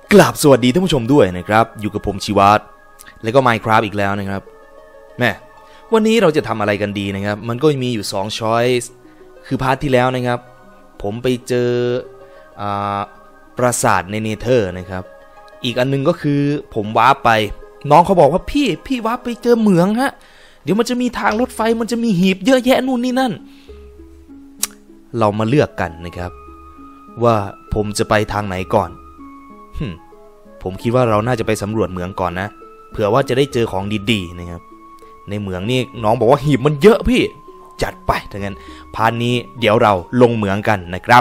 กราบสวัสดีท่านผู้ชมด้วยนะครับอยู่กับผมชีวัตและก็ Minecraft อีกแล้วนะครับแม่วันนี้เราจะทำอะไรกันดีนะครับมันก็มีอยู่2 choice คือพาร์ทที่แล้วนะครับผมไปเจอปราสาทในเนเธอร์นะครับอีกอันนึงก็คือผมวาร์ปไปน้องเขาบอกว่าพี่วาร์ปไปเจอเหมืองฮะเดี๋ยวมันจะมีทางรถไฟมันจะมีหีบเยอะแยะนู่นนี่นั่นเรามาเลือกกันนะครับว่าผมจะไปทางไหนก่อนผมคิดว่าเราน่าจะไปสำรวจเหมืองก่อนนะเผื่อว่าจะได้เจอของดีๆนะครับในเหมืองนี่น้องบอกว่าหีบมันเยอะพี่จัดไปถ้างั้นพาร์ทนี้เดี๋ยวเราลงเหมืองกันนะครับ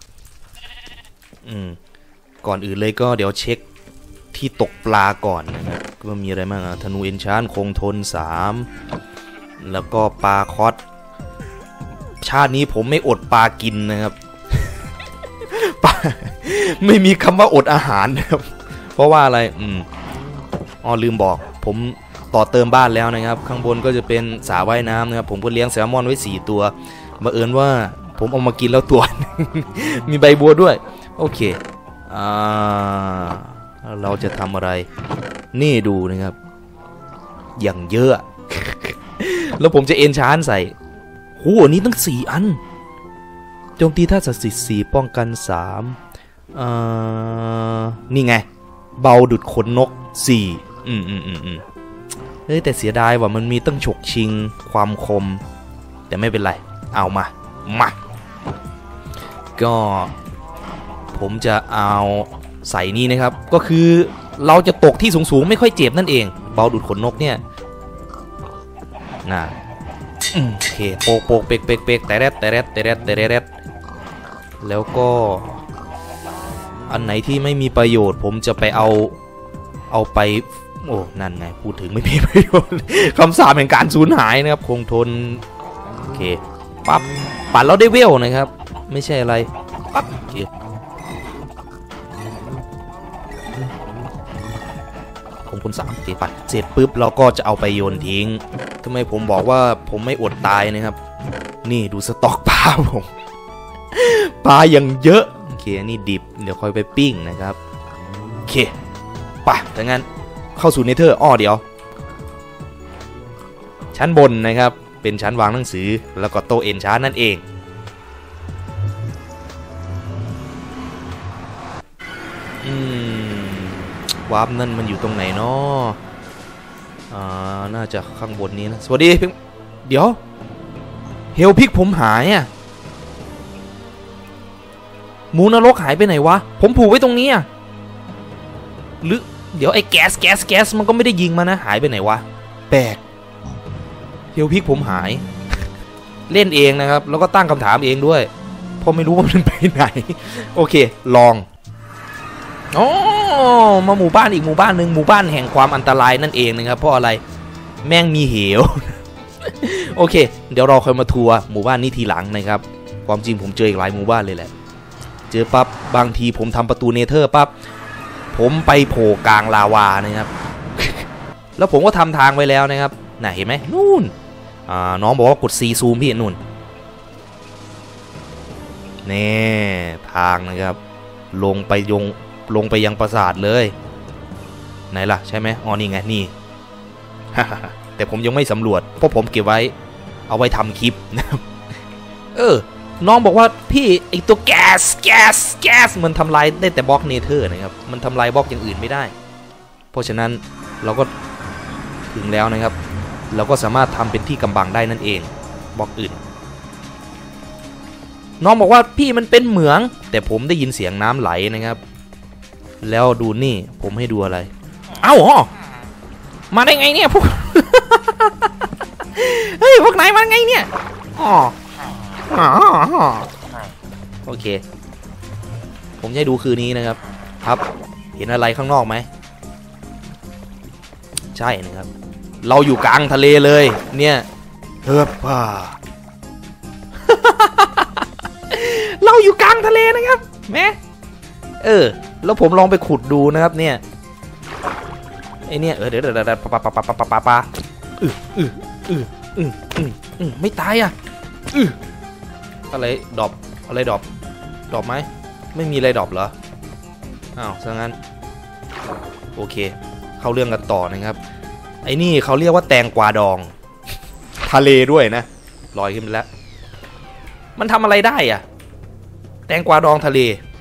ก่อนอื่นเลยก็เดี๋ยวเช็คที่ตกปลาก่อนนะครับว่ามีอะไรบ้างธนูเอนชานคงทน3แล้วก็ปลาคอสชาตินี้ผมไม่อดปลากินนะครับ ไม่มีคำว่าอดอาหารนะครับเพราะว่าอะไรลืมบอกผมต่อเติมบ้านแล้วนะครับข้างบนก็จะเป็นสระว่ายน้ำนะครับผมก็เลี้ยงแซลมอนไว้4 ตัวบังเอิญว่าผมเอามากินแล้วตัว มีใบบัวด้วยโอเคเราจะทำอะไรนี่ดูนะครับอย่างเยอะ แล้วผมจะเอนชานใส่โหอันนี้ตั้ง4 อันโจมตีท่าศักดิ์สิทธิ์4ป้องกัน3นี่ไงเบาดุดขนนก4เฮ้ยแต่เสียดายว่ามันมีตั้งฉกชิงความคมแต่ไม่เป็นไรเอามาก็ผมจะเอาใส่นี่นะครับก็คือเราจะตกที่สูงๆไม่ค่อยเจ็บนั่นเองเบาดุดขนนกเนี่ยน่ะโอเคโปกเปกแต่แรดแล้วก็อันไหนที่ไม่มีประโยชน์ผมจะไปเอาไปโอ้นั่นไงพูดถึงไม่มีประโยชน์คำสาปแห่งการสูญหายนะครับคงทนโอเคปั๊บปัดแล้วได้เวลนะครับไม่ใช่อะไรปั๊บโอเคคงทน3โอเคปัดเสร็จปุ๊บเราก็จะเอาไปโยนทิ้งทำไมผมบอกว่าผมไม่อดตายนะครับนี่ดูสต็อกปลาผมปลาอย่างเยอะโอเคนี่ดิบเดี๋ยวค่อยไปปิ้งนะครับโอเคป่ะถ้างั้นเข้าสู่เนเธอร์เดี๋ยวชั้นบนนะครับเป็นชั้นวางหนังสือแล้วก็โต๊ะเอนชานนั่นเองวาร์ปนั่นมันอยู่ตรงไหนเนาะน่าจะข้างบนนี้นะสวัสดีเดี๋ยวเฮลพิกผมหายอ่ะหมูนรกหายไปไหนวะผมผูกไว้ตรงนี้อ่ะหรือเดี๋ยวไอ้แก๊สมันก็ไม่ได้ยิงมานะหายไปไหนวะแปลกเฮลพิกผมหาย เล่นเองนะครับแล้วก็ตั้งคำถามเองด้วยเพราะไม่รู้ว่ามันไปไหนโอเคลองมาหมู่บ้านอีกหมู่บ้านหนึ่งหมู่บ้านแห่งความอันตรายนั่นเองนะครับเพราะอะไรแม่งมีเหว โอเคเดี๋ยวเราค่อยมาทัวร์หมู่บ้านนี้ทีหลังนะครับความจริงผมเจออีกหลายหมู่บ้านเลยแหละเจอปั๊บบางทีผมทำประตูเนเธอร์ปั๊บผมไปโผล่กลางลาวานะครับ แล้วผมก็ทำทางไว้แล้วนะครับน่ะเห็นไหมนู่นน้องบอกว่ากด C ซูมพี่นู่นนี่ทางนะครับลงไปยังปราสาทเลยไหนล่ะใช่ไหมนี่ไงนี่ แต่ผมยังไม่สำรวจเพราะผมเก็บไว้เอาไว้ทำคลิปนะครับน้องบอกว่าพี่ไอตัวแก๊สมันทำลายได้แต่บล็อกเนเธอร์นะครับมันทำลายบล็อกอย่างอื่นไม่ได้เพราะฉะนั้นเราก็ถึงแล้วนะครับเราก็สามารถทำเป็นที่กำบังได้นั่นเองบล็อกอื่นน้องบอกว่าพี่มันเป็นเหมืองแต่ผมได้ยินเสียงน้ำไหลนะครับแล้วดูนี่ผมให้ดูอะไรมาได้ไงเนี่ยพวก เฮ้ยพวกไหนมาไงเนี่ยโอเคผมจะดูคืนนี้นะครับเห็นอะไรข้างนอกไหมใช่นะครับเราอยู่กลางทะเลเลยเนี่ยเราอยู่กลางทะเลนะครับแม่แล้วผมลองไปขุดดูนะครับเนี่ยไอเนี่ยเดี๋ยวปลาไม่ตายอ่ะอะไรดรอปไหมไม่มีอะไรดรอปเหรอซะงั้นโอเคเข้าเรื่องกันต่อนะครับไอ้นี่เขาเรียกว่าแตงกวาดองทะเลด้วยนะลอยขึ้นไปแล้วมันทำอะไรได้อะแตงกวาดองทะเล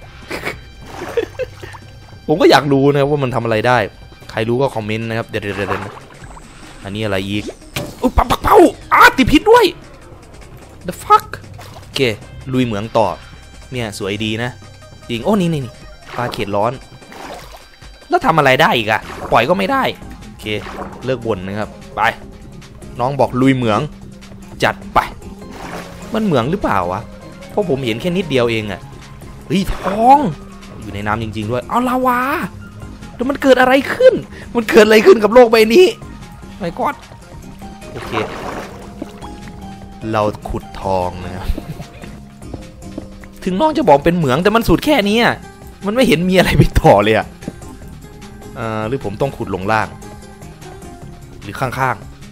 ผมก็อยากรู้นะว่ามันทำอะไรได้ใครรู้ก็คอมเมนต์นะครับเดี๋ยวอันนี้อะไรอีกอุ๊ยปักเป้าติดพิษด้วย the fuck โอเคลุยเหมืองต่อเนี่ยสวยดีนะจริงโอ้นี่ปลาเขตร้อนแล้วทำอะไรได้อีกอะปล่อยก็ไม่ได้โอเคเลิกบ่นนะครับไปน้องบอกลุยเหมืองจัดไปมันเหมืองหรือเปล่าวะเพราะผมเห็นแค่นิดเดียวเองอะเฮ้ยทองอยู่ในน้ำจริงๆด้วยเอาลาวาแล้วมันเกิดอะไรขึ้นกับโลกใบนี้ไม่กอดโอเคเราขุดทองนะครับถึงน้องจะบอกเป็นเหมืองแต่มันสุดแค่นี้มันไม่เห็นมีอะไรไปต่อเลยอะหรือผมต้องขุดลงล่างหรือข้าง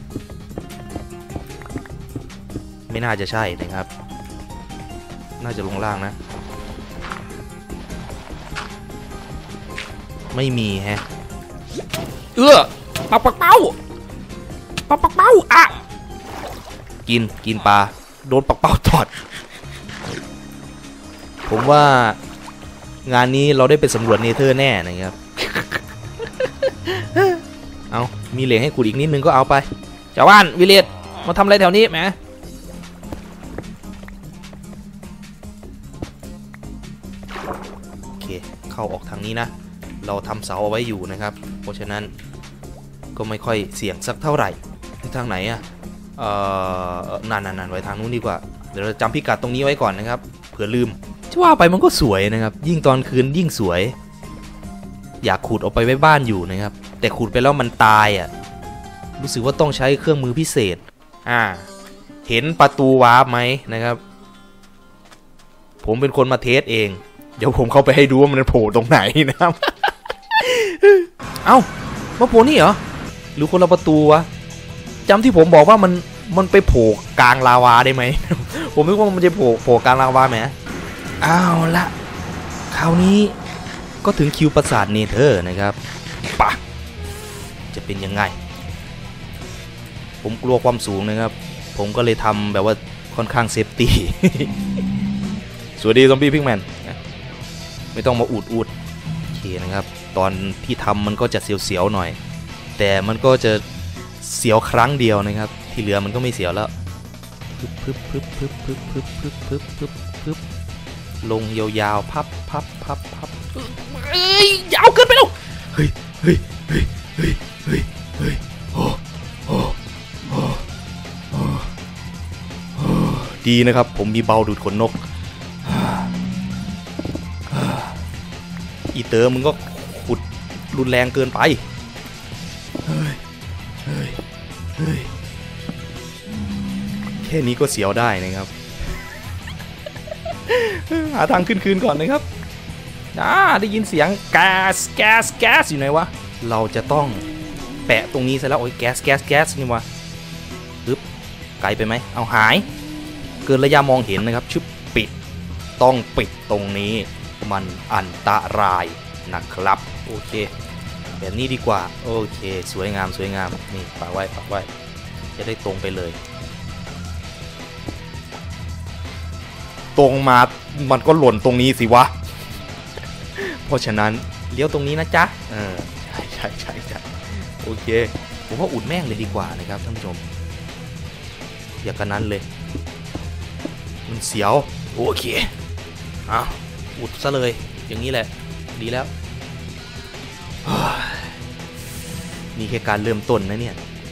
ๆไม่น่าจะใช่นะครับน่าจะลงล่างนะไม่มีแฮะปักเป้าอ่ะกินปลาโดนปักเป้าตอดผมว่างานนี้เราได้ไปสำรวจเนเธอร์แน่นะครับ เอามีเหล็กให้ขุดอีกนิดนึงก็เอาไปชาวบ้านวิลเลจมาทำอะไรแถวนี้แหมโอเคเข้าออกทางนี้นะเราทำเสาเอาไว้อยู่นะครับเพราะฉะนั้นก็ไม่ค่อยเสี่ยงสักเท่าไหร่ทางไหนนั่นไว้ทางนู้นดีกว่าเดี๋ยวเราจำพิกัดตรงนี้ไว้ก่อนนะครับเผื่อลืมจะว่าไปมันก็สวยนะครับยิ่งตอนคืนยิ่งสวยอยากขุดออกไปไว้บ้านอยู่นะครับแต่ขุดไปแล้วมันตายรู้สึกว่าต้องใช้เครื่องมือพิเศษเห็นประตูวาร์ปไหมนะครับผมเป็นคนมาเทสเองเดี๋ยวผมเข้าไปให้ดูว่ามันโผล่ตรงไหนนะครับ เอ้ามาโผล่นี่เหรอหรือคนละประตูวะจำที่ผมบอกว่ามันไปโผล่กลางลาวาได้ไหม ผมนึกว่ามันจะโผล่กลางลาวาไหมเอาละคราวนี้ก็ถึงคิวปราสาทเนเธอร์นะครับปะจะเป็นยังไงผมกลัวความสูงนะครับผมก็เลยทำแบบว่าค่อนข้างเซฟตี้ สวัสดีซอมบี้พิกแมนไม่ต้องมาอูดโอเคนะครับตอนที่ทำมันก็จะเสียวๆหน่อยแต่มันก็จะเสียวครั้งเดียวนะครับที่เหลือมันก็ไม่เสียวแล้วพึบลงยาวๆพับเอ้ยยาวเกินไปแล้วเฮ้ยดีนะครับผมมีเบาดูดขนนกอีเตอร์มึงก็ขุดรุนแรงเกินไปแค่นี้ก็เสียวได้นะครับหาทางขึ้นคืนก่อนนะครับได้ยินเสียงแก๊สอยู่ไหนวะเราจะต้องแปะตรงนี้ซะแล้วโอ้ยแก๊สนี่วะปึ๊บไกลไปไหมเอาหายเกินระยะมองเห็นนะครับชุบปิดต้องปิดตรงนี้มันอันตรายนะครับโอเคแบบนี้ดีกว่าโอเคสวยงามนี่ปักไว้จะได้ตรงไปเลยตรงมามันก็หล่นตรงนี้สิวะเพราะฉะนั้นเลี้ยวตรงนี้นะจ๊ะใช่โอเคผมว่าอุดแม่งเลยดีกว่านะครับท่านผู้ชมอย่ากันนั้นเลยมันเสียวโอเคอุดซะเลยอย่างนี้แหละดีแล้วนี่แค่การเริ่มต้นนะเนี่ย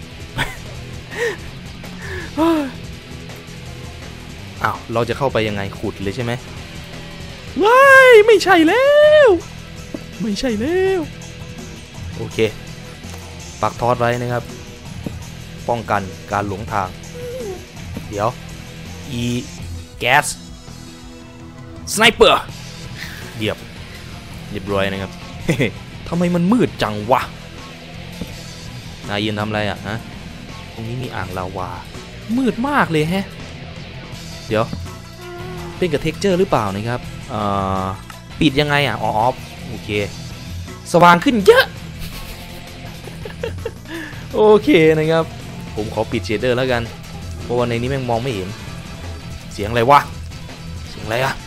เราจะเข้าไปยังไงขุดเลยใช่ไหมว้ายไม่ใช่แล้วโอเคปักทอดไว้นะครับป้องกันการหลงทางเดี๋ยวแก๊สสไนเปอร์เรียบร้อยนะครับ ทำไมมันมืดจังวะนายยืนทำอะไรฮะตรงนี้มีอ่างลาวามืดมากเลยแฮะเดี๋ยวเป็นกับเท็กเจอร์หรือเปล่านะครับปิดยังไงอ๋อโอเคสว่างขึ้นเยอะโอเคนะครับผมขอปิดเชดเดอร์แล้วกันเพราะว่าในนี้แม่งมองไม่เห็นเสียงอะไรวะเสียงอะไรอะ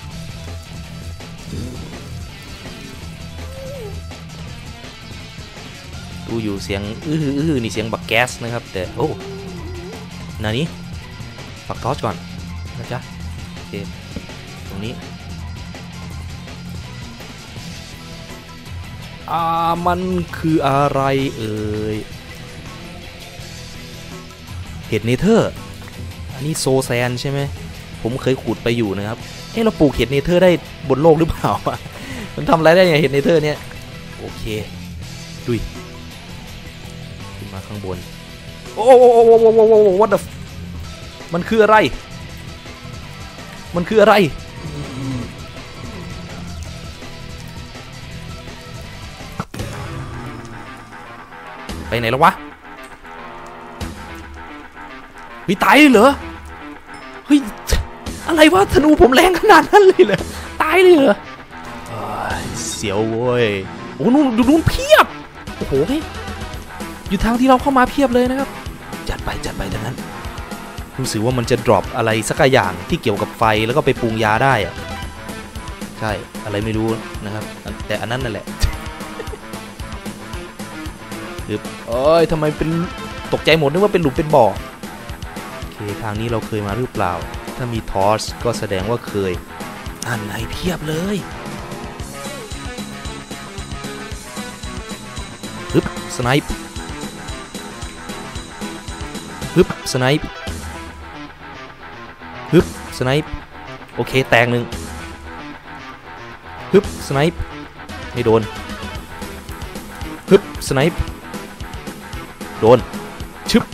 ดูอยู่เสียงนี่เสียงบักแก๊สนะครับแต่โอ้นานี้ปักทอสก่อนนะจ๊ะโอเคตรงนี้มันคืออะไรเอ่ยเห็ดเนเธอร์อันนี้โซแซนใช่ไหมผมเคยขุดไปอยู่นะครับเราปลูกเห็ดเนเธอร์ได้บนโลกหรือเปล่ามันทำอะไรได้ไงเห็ดเนเธอร์เนี่ยโอเคดุยขึ้นมาข้างบนโอ้what the มันคืออะไรมันคืออะไรไปไหนแล้ววะเฮ้ยตายเลยเหรอเฮ้ยอะไรวะธนูผมแรงขนาดนั้นเลยเหรอตายเลยเหรอเสียวเว้ยโอ้นู่นดูนู่นเพียบโอ้โหอยู่ทางที่เราเข้ามาเพียบเลยนะครับจัดไปดังนั้นรู้สึกว่ามันจะดรอปอะไรสักอย่างที่เกี่ยวกับไฟแล้วก็ไปปรุงยาได้อะใช่อะไรไม่รู้นะครับแต่อันนั้นนั่นแหละทำไมเป็นตกใจหมดนึกว่าเป็นหลุมเป็นบ่อโอเคทางนี้เราเคยมาหรือเปล่าถ้ามีทอร์ชก็แสดงว่าเคยอันไหนเพียบเลยฮึบสไนป์ฮึบสไนป์ฮึบสไนป์โอเคแตกหนึ่งฮึบสไนป์ไม่โดนฮึบสไนป์โดนชึบ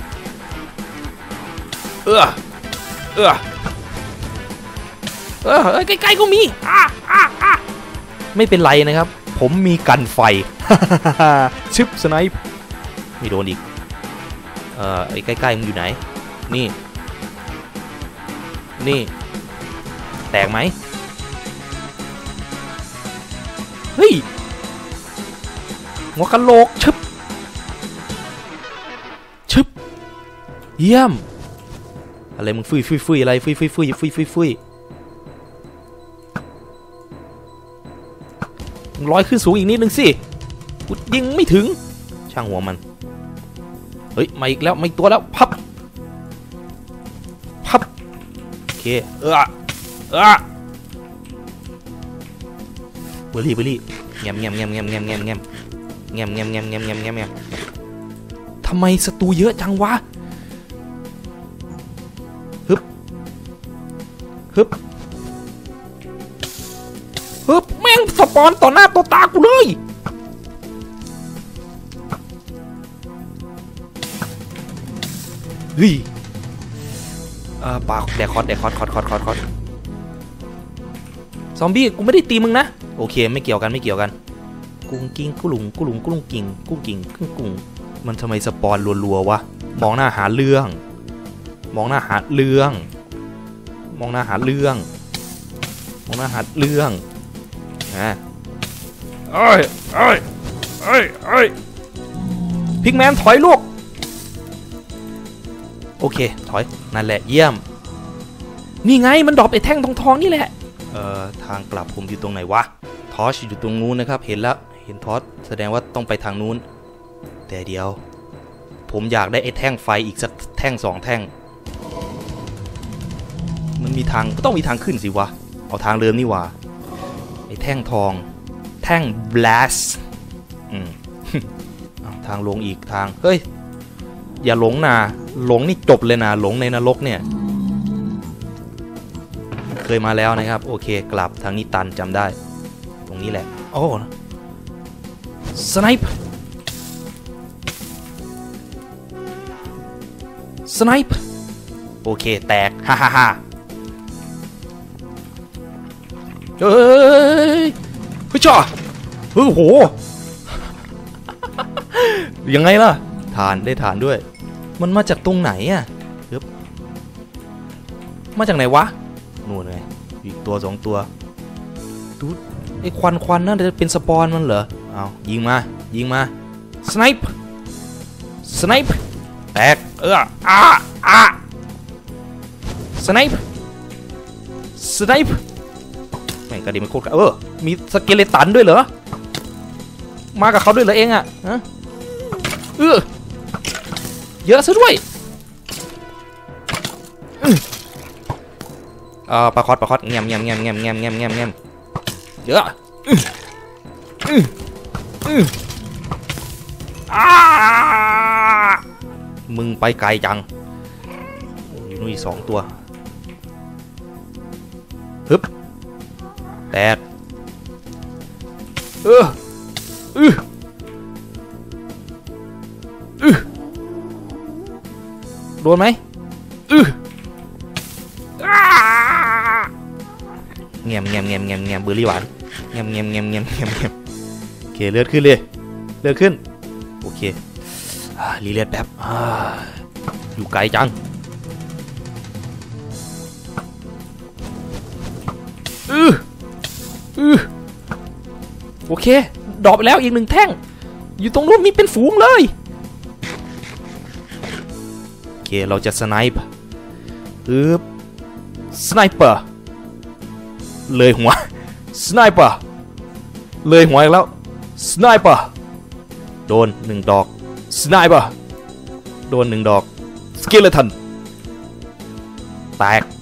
ใกล้ๆก็มีไม่เป็นไรนะครับผมมีกันไฟ ชึบสไนป์ไม่โดนอีกไอ้ใกล้ๆมึงอยู่ไหนนี่แตกไหมเฮ้ยหัวกะโหลกชึบเยี่ยมอะไรมึงฟุยอะไรฟุยลอยขึ้นสูงอีกนิดนึงสิกูยิงไม่ถึงช่างหัวมันเฮ้ยมาอีกแล้วมาอีกตัวแล้วพับโอเคเบอร์รี่แงมทำไมศัตรูเยอะจังวะฮึบแม่งสปอนต่อหน้าต่อตากูเลยเฮ้ยปากแดกคอร์ดซอมบี้กูไม่ได้ตีมึงนะโอเคไม่เกี่ยวกันกุ้งกิ้งกุ้งกิ่งมันทำไมสปอนรัวๆวะมองหน้าหาเรื่องพิกแมนถอยลูกโอเคถอยนั่นแหละเยี่ยมนี่ไงมันดรอปไอ้แท่งทองนี่แหละทางกลับผมอยู่ตรงไหนวะทอร์ชอยู่ตรงนู้นนะครับเห็นแล้วเห็นทอร์ชแสดงว่าต้องไปทางนู้นแต่เดียวผมอยากได้ไอ้แท่งไฟอีกสักแท่ง2 แท่งมันมีทางก็ต้องมีทางขึ้นสิวะเอาทางเดิมนี่วะไอ้แท่งทองแท่ง blast ทางลงอีกทางเฮ้ยอย่าหลงนะหลงนี่จบเลยนะหลงในนรกเนี่ยเคยมาแล้วนะครับโอเคกลับทางนี้ตันจำได้ตรงนี้แหละโอ้สไนป์โอเคแตกฮ่าเฮ้ยจ่อโอ้โหยังไงล่ะฐานได้ฐานด้วยมันมาจากตรงไหนอ่ะมาจากไหนวะนู่นไงอีกตัว2 ตัวดูไอ้ควันนั่นจะเป็นสปอนมันเหรอเอายิงมาสไนป์สไนป์แตกสไนป์แม่งกระดิ่งมันโคตรมีสเกเลตันด้วยเหรอมากับเขาด้วยเหรอเองอะเยอะซะด้วยปลาคอดเงียบเยอะมึงไปไกลจังอยู่นู่นอีก2 ตัวฮึบแตกโดนไหมเงียบเบอร์รี่หวานเงียบโอเคเลือดขึ้นเลยเลือดขึ้นโอเครีเลือดแป๊บอยู่ไกลจังโอเคดรอปแล้วอีก1 แท่งอยู่ตรงนู้นมีเป็นฝูงเลยโอเคเราจะสไนป์สไนเปอร์เลยหัวสไนเปอร์เลยหัวอีกแล้วสไนเปอร์โดน1 ดอกสไนเปอร์โดน1 ดอกสเกเลตันแตก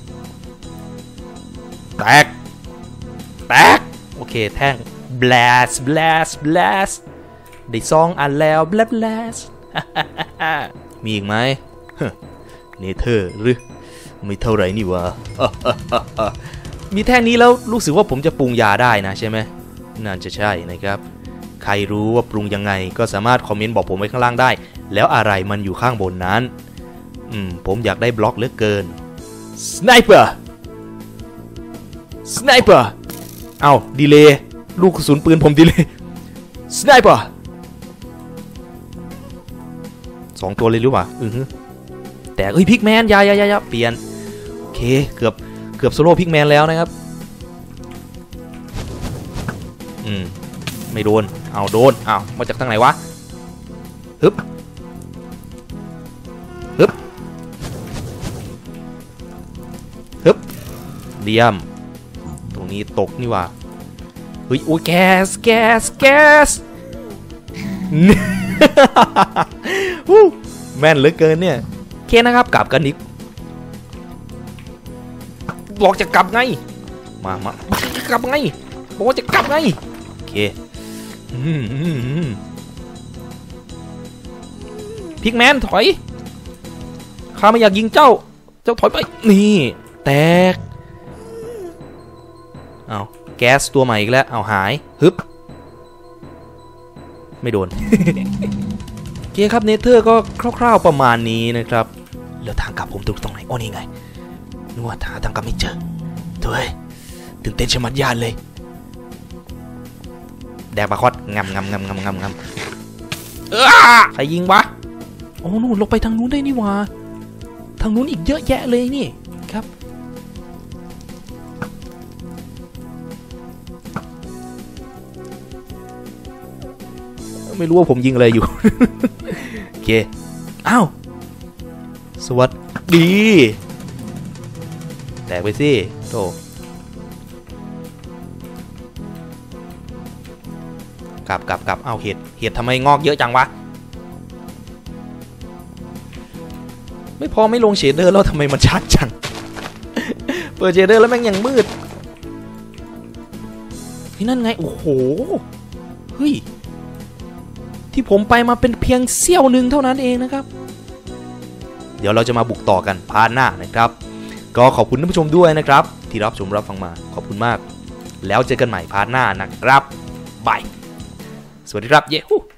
โอเคแท่ง blast ได้2 อันแล้ว blast มีอีกไหมเนเธอร์หรือไม่เท่าไรนี่วะ มีแท่งนี้แล้วรู้สึกว่าผมจะปรุงยาได้นะใช่ไหมน่าจะใช่นะครับใครรู้ว่าปรุงยังไงก็สามารถคอมเมนต์บอกผมไว้ข้างล่างได้แล้วอะไรมันอยู่ข้างบนนั้นผมอยากได้บล็อกเหลือเกินสไนเปอร์เอาดีเลย์ลูกกระสุนปืนผมดีเลย์สไนเปอร์2 ตัวเลยหรือเปล่าแต่พิกแมนยาเปลี่ยนโอเคเกือบโซโล่พิกแมนแล้วนะครับไม่โดนเอาโดนเอามาจากทางไหนวะฮึบเดียมตรงนี้ตกนี่ว่าเฮ้ยโอ้ยแก๊สแม่นเหลือเกินเนี่ยโอเคนะครับกลับกันอีกบอกจะกลับไงมากลับไงบอกว่าจะกลับไงโอเคพิกแมนถอยข้าไม่อยากยิงเจ้าถอยไปนี่แตกเอาแก๊สตัวใหม่อีกแล้วเอาหายฮึบไม่โดน โอเคครับเนเธอร์ก็คร่าวๆประมาณนี้นะครับแล้วทางกลับผมตรงไหนโอ้นี่ไงนึกว่าหาทางกลับไม่เจอด้วยตื่นเต้นชะมัดยานเลยแดกปลาคอดงำใครยิงวะโอ้นู่นลงไปทางนู้นได้นี่วะทางนู้นอีกเยอะแยะเลยนี่ครับไม่รู้ว่าผมยิงอะไรอยู่ โอเคอ้าวสวัสดีแตกไปสิโตกลับเอาเห็ดทำไมงอกเยอะจังวะไม่พอไม่ลงเชดเดอร์แล้วทำไมมันชัดจัง เปิดเชดเดอร์แล้วแม่งยังมืดนี่นั่นไงโอ้โหเฮ้ยที่ผมไปมาเป็นเพียงเสี้ยวหนึ่งเท่านั้นเองนะครับเดี๋ยวเราจะมาบุกต่อกันพาร์ทหน้านะครับก็ขอบคุณท่านผู้ชมด้วยนะครับที่รับชมรับฟังมาขอบคุณมากแล้วเจอกันใหม่พาร์ทหน้านะครับบายสวัสดีครับเย้